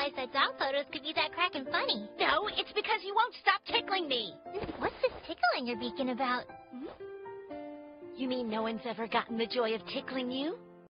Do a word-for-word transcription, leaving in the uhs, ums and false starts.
realize that doll photos could be that crackin' funny. No, it's because you won't stop tickling me. What's this tickling you're beaking about? You mean no one's ever gotten the joy of tickling you?